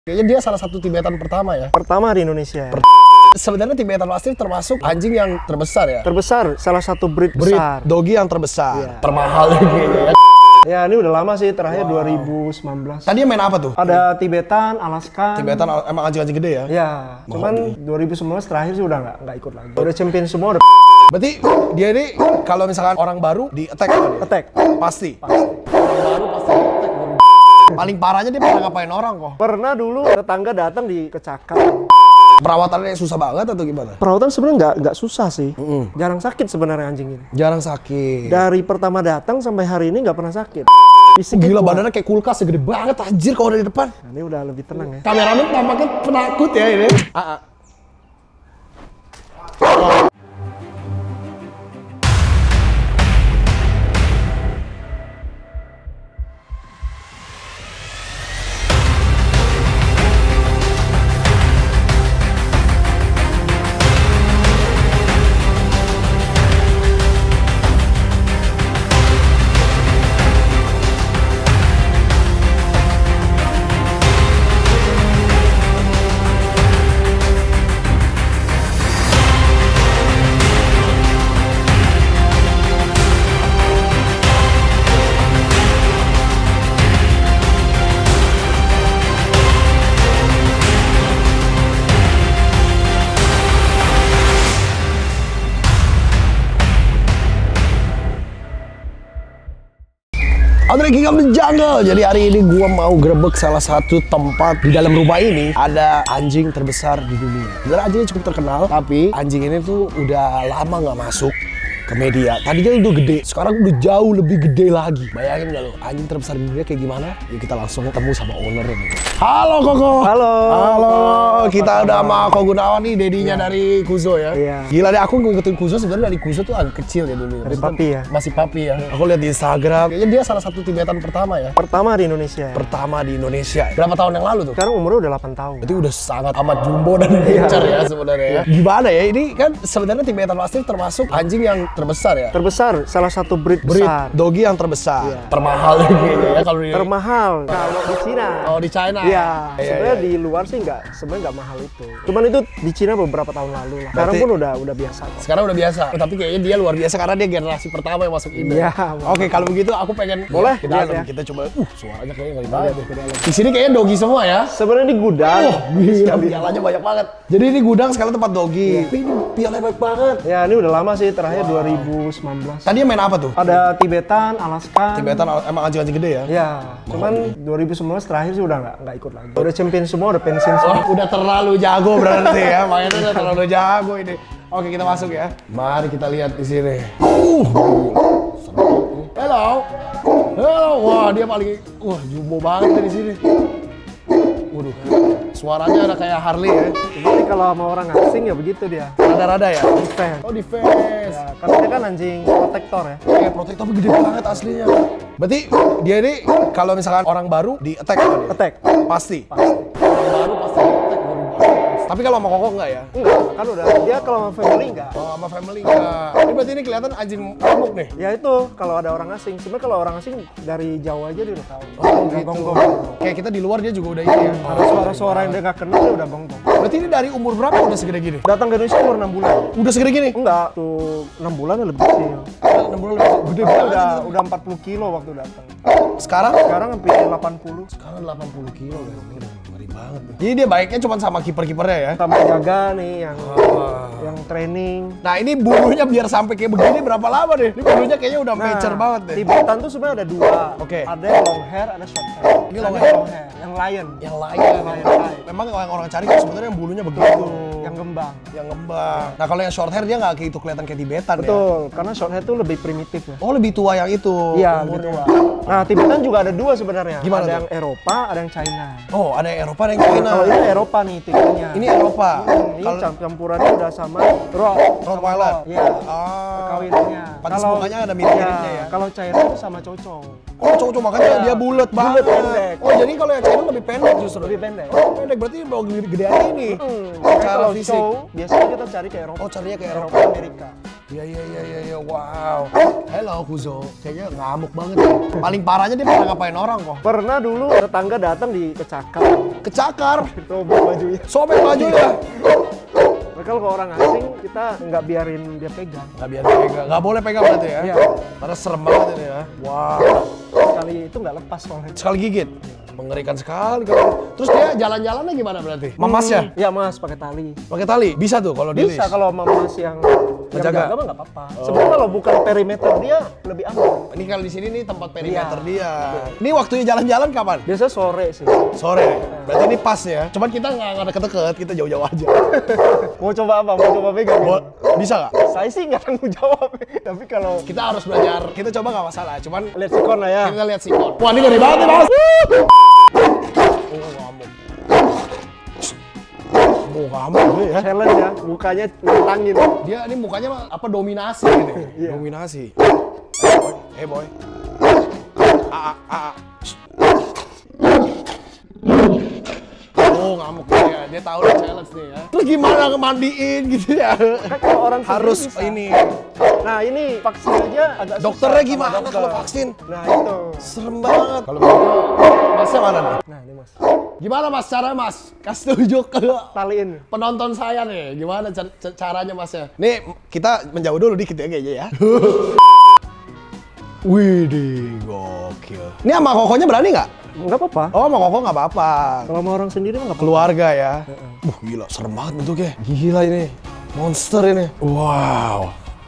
Kayaknya dia salah satu Tibetan pertama ya. Pertama di Indonesia. Sebenarnya Tibetan Mastiff termasuk anjing yang terbesar ya. Terbesar, salah satu breed besar. Dogi yang terbesar. Iya. Termahal kayaknya ya. Ya ini udah lama sih, terakhir 2019. Tadi main apa tuh? Ada Tibetan, Alaskan. Tibetan emang anjing-anjing gede ya? Ya, cuman 2019 terakhir sih udah nggak ikut lagi. Udah champion semua udah. Berarti dia ini kalau misalkan orang baru di attack apa dia? Attack. Pasti. Orang baru pasti di attack. Paling parahnya dia pernah ngapain orang kok? Pernah dulu tetangga datang di kecakar. Perawatannya susah banget atau gimana? Perawatan sebenarnya nggak susah sih. Jarang sakit sebenarnya anjing ini. Jarang sakit. Dari pertama datang sampai hari ini nggak pernah sakit. Gila badannya kayak kulkas segede banget anjir kalau dari depan. Nah, ini udah lebih tenang ya. Kameramen tampaknya penakut ya ini. Andre King of the Jungle. Jadi hari ini gua mau grebek salah satu tempat di dalam rumah ini. Ada anjing terbesar di dunia. Sebenarnya anjingnya cukup terkenal, tapi anjing ini tuh udah lama nggak masuk ke media. Tadinya udah gede, sekarang udah jauh lebih gede lagi. Bayangin nggak lo, anjing terbesar di dunia kayak gimana? Yuk kita langsung ketemu sama ownernya nih. Halo Koko. Halo. Halo. Kita udah sama Koko Gunawan nih, dedinya dari Kuzo ya. Iya. Gila deh, aku ngikutin Kuzo sebenarnya dari Kuzo tuh agak kecil ya dulu. Dari papi ya? Masih papi ya. Aku lihat di Instagram. Kayaknya dia salah satu Tibetan pertama ya. Pertama di Indonesia. Pertama di Indonesia. Berapa tahun yang lalu tuh? Sekarang umurnya udah 8 tahun. Berarti udah sangat amat jumbo dan gencar ya sebenarnya ya. Gimana ya? Ini kan sebenarnya Tibetan Mastiff termasuk anjing yang terbesar ya. Terbesar, salah satu breed besar. Dogi yang terbesar. Iya. Termahal kayaknya ya kalau di Termahal kalau di Cina. Oh, di China. Iya, Iya, sebenarnya di luar sih sebenarnya nggak mahal itu. Cuman itu di Cina beberapa tahun lalu lah. Sekarang Berarti- pun udah biasa kok. Sekarang udah biasa. Tapi kayaknya dia luar biasa karena dia generasi pertama yang masuk Indo. Iya, Oke, kalau begitu aku pengen Boleh, ke dalam. lihat ya. Kita coba. Suaranya kayaknya ngeri banget. Di sini kayaknya dogi semua ya. Sebenarnya di gudang. Gila, pialanya banyak banget. Jadi ini gudang sekarang tempat dogi. Tapi ini pialanya banyak banget. Ya ini udah lama sih, terakhir 2019. Tadi main apa tuh? Ada Tibetan, Alaskan. Tibetan emang anjing-anjing gede ya? Ya, cuman 2019 terakhir sih udah nggak ikut lagi. Udah champion semua, udah pensiun semua. Oh, udah terlalu jago berarti ya. Mainnya udah terlalu jago ini. Oke, kita masuk ya. Mari kita lihat di sini. Halo. Halo. Wah, dia paling jumbo banget di sini. Waduh. Suaranya ada kayak Harley ya. Jadi kalau sama orang asing ya begitu dia. Rada-rada ya? Defense. Oh, defense. Ya, karena dia kan anjing protektor ya. Kayak protektor gede banget aslinya. Berarti dia ini kalau misalkan orang baru di attack apa dia? Attack. Pasti. Orang baru pasti di attack. Tapi kalau sama Koko enggak ya? Enggak, kan udah dia kalau sama family enggak. Oh, sama family enggak. Ini berarti ini kelihatan anjing gemuk nih. Ya itu kalau ada orang asing. Sebenarnya kalau orang asing dari jauh aja dia udah tahu. Oh, Udah gitu. gonggong. Kayak kita di luar dia juga udah ini ya. Ada suara-suara yang dia nggak kenal dia udah gonggong. Berarti ini dari umur berapa udah segede gini? Datang ke Indonesia umur 6 bulan. Udah segede gini? Enggak, tuh 6 bulan ya lebih kecil. 6 bulan lebih gede Dia banget. udah 40 kilo waktu datang. Sekarang? Sekarang hampir 80. Sekarang 80 kilo guys. Ini udah ngeri banget nih. Jadi dia baiknya cuma sama kiper-kipernya ya? Sama jaga nih yang training. Nah ini bulunya biar sampai kayak begini berapa lama deh? Ini bulunya kayaknya udah mature banget deh. Tibetan tuh sebenarnya ada dua. Oke. Ada yang long hair, ada short hair. Ini Ada long yang hair. long hair, yang lion. Yang lain. Lion type. Memang yang orang cari kan sebenarnya yang bulunya begitu. Yang gembang. Yang ngembang. Nah kalau yang short hair dia nggak kayak itu kelihatan kayak Tibetan ya? Betul, karena short hair tuh lebih primitif ya. Oh lebih tua yang itu? Iya, lebih umurnya. tua. Nah, Tibetan juga ada dua sebenarnya. Gimana ada tuh? yang Eropa, ada yang China. Oh ada yang Eropa, ada yang China. Kalau ini Eropa nih tipenya. Ini Eropa. Ini campurannya udah sama Rottweiler. Iya. Ah. Kawinannya. Pantes mukanya ada mirip-miripnya ya. Kalau China itu sama cocok. Oh cowok makanya dia bulat banget. pendek. Oh jadi kalau yang China lebih pendek justru. Lebih pendek. Oh pendek berarti mau gedean ini. Makanya Secara kalau fisik. show biasanya kita cari ke Eropa. Oh carinya ke Eropa Eropa. Amerika. Iya, wow. Hello Kuzo, kayaknya ngamuk banget ya. Paling parahnya dia pernah ngapain orang kok? Pernah dulu tetangga datang di kecakar. Kecakar, Robek bajunya. sobek bajunya. Kalau ke orang asing kita nggak biarin dia pegang. Nggak biar pegang, nggak boleh pegang berarti ya? Iya. Karena serem banget ini ya. Wow. Sekali itu nggak lepas soalnya. Sekali gigit, mengerikan sekali. Terus dia jalan-jalannya gimana berarti? Memasnya? Iya mas, pakai tali. Pakai tali? Bisa tuh kalau di Bisa kalau memas yang menjaga mah nggak apa-apa. Sebenarnya kalau bukan perimeter dia lebih aman. Ini kalau di sini nih tempat perimeter dia. Ini waktunya jalan-jalan kapan? Biasa sore sih. Sore. Berarti ini pas ya. Cuman kita nggak deket-deket, kita jauh-jauh aja. Mau coba apa? Mau coba pegang? Bisa nggak? Saya sih nggak tanggung jawab. Tapi kalau Kita harus belajar. Kita coba nggak masalah. Cuman lihat sikon lah ya. kita lihat sikon. Wah ini gede banget nih mas. Oh ngamuk ya. Challenge ya, mukanya nantangin. Dia ini mukanya mah apa dominasi ini. Iya. Dominasi. Hey boy. Oh ngamuk ya. Dia tahu nih challenge nih ya. Terus gimana ngemandiin gitu ya? Kan kalau orang Harus sendiri bisa. ini. Nah ini vaksin aja agak susah Dokternya sama gimana dokter. kalau vaksin? Nah itu. Serem banget. Kalau begitu, masnya mana nih? Nah ini mas. Gimana mas cara mas? Kasih tunjuk ke Taliin. penonton saya nih. Gimana caranya masnya? Nih kita menjauh dulu dikit ya kayaknya ya. Widih, gokil. Ini sama kokonya berani nggak? Nggak apa-apa. Oh, sama koko nggak apa-apa. Kalau sama orang sendiri mah nggak apa-apa. Keluarga ya. Gila, serem banget bentuknya. Gila ini. Monster ini. Wow.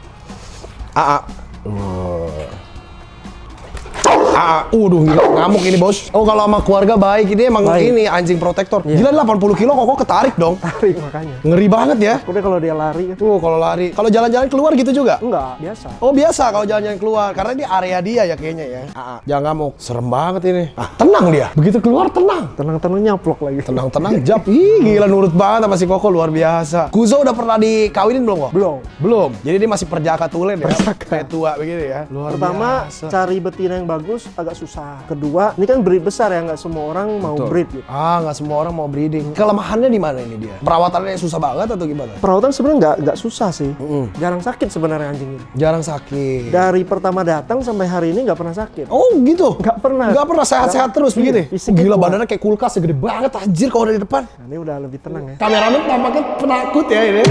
Gila, ngamuk ini bos. Oh kalau sama keluarga baik, ini emang Baik. ini anjing protektor. Iya. Gila 80 kilo kok ketarik dong. Tarik makanya. Ngeri banget ya. Udah kalau dia lari kan. Kalau lari. Kalau jalan-jalan keluar gitu juga? Enggak, biasa. Oh biasa kalau jalan-jalan keluar, karena ini area dia ya kayaknya ya. Jangan ngamuk, serem banget ini. Tenang dia, begitu keluar tenang. Tenang-tenang nyaplok lagi. Tenang-tenang, jap. Ih gila nurut banget sama si Koko, luar biasa. Kuzo udah pernah dikawinin belum kok? Belum. Belum. Jadi dia masih perjaka tulen ya. Kayak tua begini ya. Luar Pertama, biasa. cari betina yang bagus agak susah. Kedua, ini kan breed besar ya, nggak semua orang mau Betul. breed gitu. Nggak semua orang mau breeding. Kelemahannya di mana ini dia? Perawatannya susah banget atau gimana? Perawatan sebenarnya nggak susah sih. Jarang sakit sebenarnya anjing ini. Jarang sakit. Dari pertama datang sampai hari ini nggak pernah sakit. Oh gitu? Nggak pernah. Nggak pernah sehat-sehat terus Iya, begini? fisiknya Gila kuat. badannya kayak kulkas, segede banget anjir kalau dari depan. Nah, ini udah lebih tenang ya. Kameramen tampaknya penakut ya ini.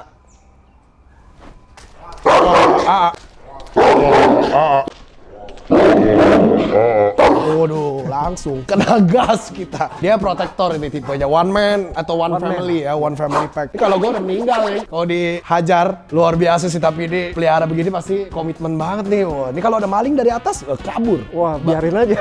Waduh, langsung kena gas kita. Dia protektor ini tipenya one man atau one family ya, one family pack. Ini kalau gue udah meninggal nih, kalau dihajar luar biasa sih, tapi ini pelihara begini pasti komitmen banget nih. Wah, ini kalau ada maling dari atas kabur. Wah, biarin aja.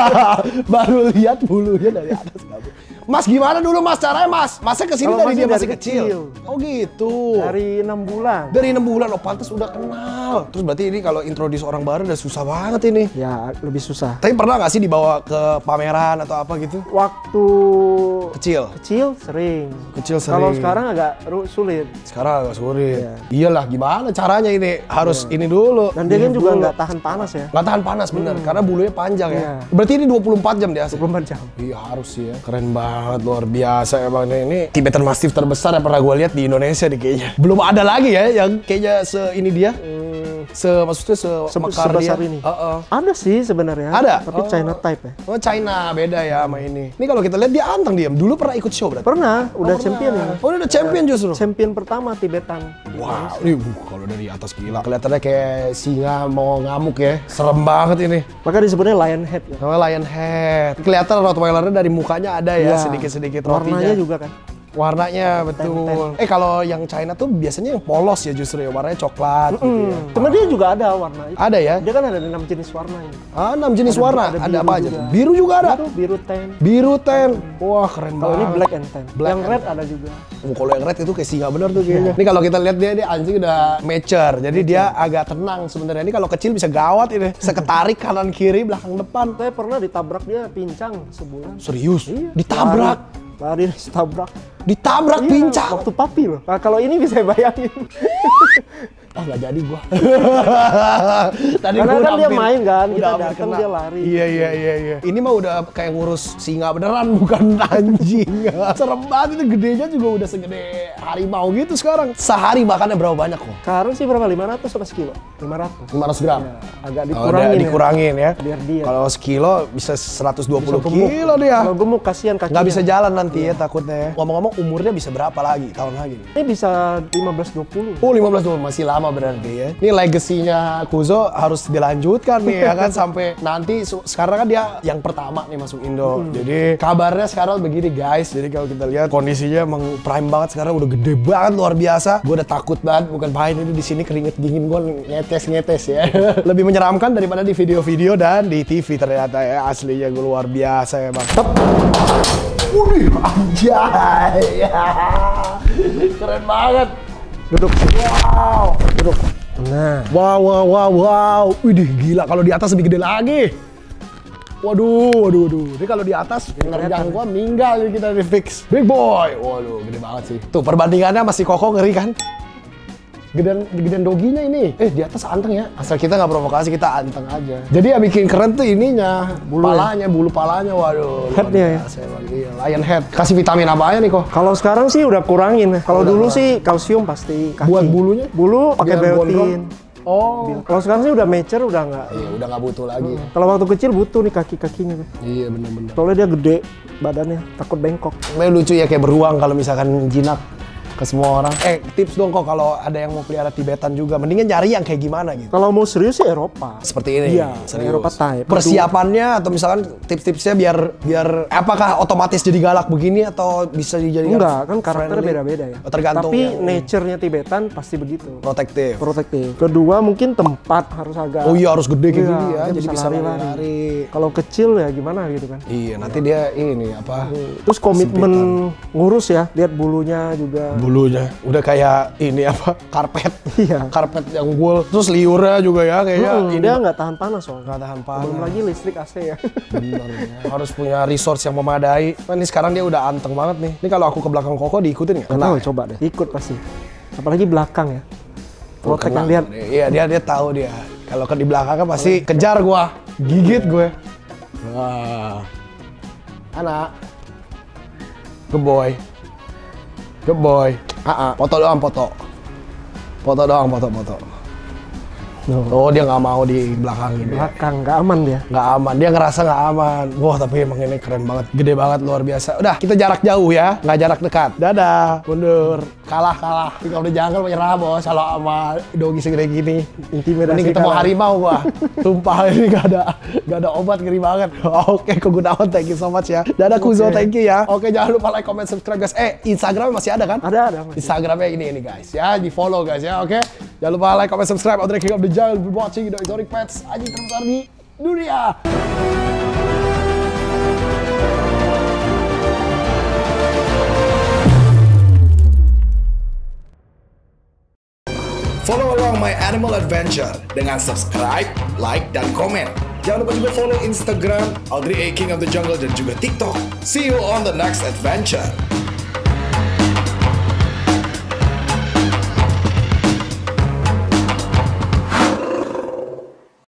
Baru lihat bulunya dari atas kabur. Mas gimana dulu mas caranya mas? Masnya kesini Kalau dari masnya dia dari masih kecil. kecil. Oh gitu. Dari 6 bulan. Dari 6 bulan, oh pantas udah kenal. Terus berarti ini kalau introduce orang baru udah susah banget ini. Ya, lebih susah. Tapi pernah nggak sih dibawa ke pameran atau apa gitu? Waktu Kecil? kecil sering. Kecil sering. Kalau sekarang agak sulit. Sekarang agak sulit. Iya. Iyalah gimana caranya ini? Harus ini dulu. Dan dia kan juga dulu. nggak tahan panas ya. Nggak tahan panas bener, karena bulunya panjang ya. Iya. Berarti ini 24 jam dia? 24 jam. Iya harus sih ya. Keren banget, luar biasa emang ini. Tibetan Mastiff terbesar yang pernah gue lihat di Indonesia nih kayaknya. Belum ada lagi ya yang kayaknya ini dia. Maksudnya semekar dia. Sebesar ini. Ada sih sebenarnya. Ada? Tapi China type ya. Oh China, beda ya sama ini. Ini kalau kita lihat dia anteng dia. Dulu pernah ikut show berarti? Pernah, udah champion ya. Oh udah champion justru? Champion pertama Tibetan. Wow, ini kalau dari atas gila. Kelihatannya kayak singa mau ngamuk ya. Serem banget ini. Maka disebutnya lion head ya. Namanya lion head. Kelihatan Rottweilernya dari mukanya ada ya, Iya. sedikit-sedikit rotinya. Warnanya juga kan. Warnanya betul. Kalau yang China tuh biasanya yang polos ya justru ya, warnanya coklat gitu ya. Cuma dia juga ada warna itu. Ada ya? Dia kan ada 6 jenis warna ini. 6 jenis warna. Ada biru apa aja juga. tuh? Biru juga ada. Biru tan. Biru ten. Wah, keren Kalau ini banget. black and tan. Black Yang and red ada juga. Kalau yang red itu kayak singa bener tuh kayaknya. Ini kalau kita lihat dia anjing udah mature. Jadi dia agak tenang sebenarnya. Ini kalau kecil bisa gawat ini. Seketarik kanan kiri belakang depan. Saya pernah ditabrak dia pincang sebulan. Serius? Iya. Ditabrak. Lari ditabrak. Ditabrak Iya, pincang. Waktu papi loh. Nah, kalau ini bisa bayangin. Oh nggak jadi gua. Tadi Karena gua kan dia main kan, udah kita hampir datang kena. dia lari. Iya. Ini mah udah kayak ngurus singa beneran, bukan anjing. Serem banget, itu gedenya juga udah segede harimau gitu sekarang. Sehari makannya berapa banyak kok? Sekarang sih berapa? 500 apa sekilo? 500. 500 gram. Ya, agak Oh, dikurangin, dikurangin ya. Biar dia. Kalau sekilo bisa 120 Bisa gemuk. kilo dia. Kalau gemuk kasihan kakinya. Nggak bisa jalan nanti ya takutnya ya. Ngomong-ngomong umurnya bisa berapa lagi? Tahun lagi? Ini bisa 15-20. Oh 15 tahun, masih lama berarti ya. Ini legasinya Kuzo harus dilanjutkan nih ya kan sampai nanti sekarang kan dia yang pertama nih masuk Indo. Jadi kabarnya sekarang begini guys. Jadi kalau kita lihat kondisinya emang prime banget sekarang, udah gede banget luar biasa. Gue udah takut banget, bukan main ini di sini keringet dingin gue ngetes ya. Lebih menyeramkan daripada di video-video dan di TV ternyata ya, aslinya gue luar biasa ya bang. Wih anjay. Keren banget. Duduk. Wow. Duduk. Nah. Wow. Widih gila, kalau di atas lebih gede lagi. Waduh. Ini kalau di atas penerjang gua meninggal nih kita di fix. Big boy. Waduh, gede banget sih. Tuh perbandingannya masih Koko ngeri kan? Gedean doginya ini. Di atas anteng ya. Asal kita nggak provokasi, kita anteng aja. Jadi yang bikin keren tuh ininya, bulu palanya. Waduh. Headnya ya. Iya, lion head. Kasih vitamin apa aja nih kok? Kalau sekarang sih udah kurangin. Kalau dulu sih kalsium pasti. Kaki. Buat bulunya? Bulu pakai Biar biotin. gondrong? Oh. Kalau sekarang sih udah mature, udah nggak. Iya, udah nggak butuh lagi. Kalau waktu kecil butuh nih kaki-kakinya. Iya, bener-bener. Soalnya dia gede badannya, takut bengkok. Memang lucu ya, kayak beruang kalau misalkan jinak ke semua orang. Tips dong kok kalau ada yang mau pelihara Tibetan juga, mendingan nyari yang kayak gimana gitu. Kalau mau serius sih Eropa. Seperti ini. Iya, serius. Eropa type. Persiapannya atau misalkan tips-tipsnya biar apakah otomatis jadi galak begini atau bisa dijadikan Enggak, kan karakternya friendly? beda-beda ya. Tergantung Tapi yang nature-nya Tibetan pasti begitu. protektif. Kedua mungkin tempat harus agak. Oh iya, harus gede kayak Iya, gini ya, dia jadi bisa lari-lari. lari. Kalau kecil ya gimana gitu kan. Iya, nanti dia ini apa? Terus komitmen ngurus ya, lihat bulunya juga. Bulunya udah kayak ini apa? Karpet. Iya. Karpet yang wool. Terus liurnya juga ya kayaknya ini Dia nggak tahan panas soalnya. nggak tahan panas. Belum lagi listrik AC ya. Bener ya. Harus punya resource yang memadai. Nah, ini sekarang dia udah anteng banget nih. Ini kalau aku ke belakang Koko diikutin nggak? Nggak tahu, coba deh. Ikut pasti. Apalagi belakang ya. Protek yang lihat. Iya, dia tahu dia. Kalau ke di belakang kan pasti kejar gua, gigit gue. Wah. Anak. Good boy. Foto doang, foto. Oh, dia nggak mau di belakang ini. Belakang nggak aman dia. Nggak aman, dia ngerasa nggak aman. Wah, tapi emang ini keren banget, gede banget, luar biasa. Udah, kita jarak jauh ya, nggak jarak dekat. Dadah, mundur, kalah. Kalau udah jungle menyerah bos, kalau sama dogi segede gini. Intimidasi. Ini ketemu harimau gua. Sumpah ini nggak ada obat, ngeri banget. Oke, Ko Gunawan, thank you so much ya. Dadah Kuzo, thank you ya. Oke, jangan lupa like, comment, subscribe guys. Instagram masih ada kan? Ada. Masih. Instagramnya ini guys ya, di follow guys ya, oke? Jangan lupa like, comment, subscribe. Audrey King of the Jungle, be watching the exotic pets, anjing terbesar di dunia. Follow along my animal adventure dengan subscribe, like, dan komen. Jangan lupa juga follow Instagram Audrey A King of the Jungle dan juga TikTok. See you on the next adventure.